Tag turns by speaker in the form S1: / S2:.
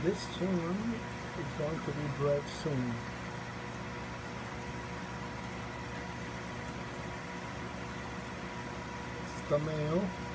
S1: This tune is going to be bred soon. It's the male.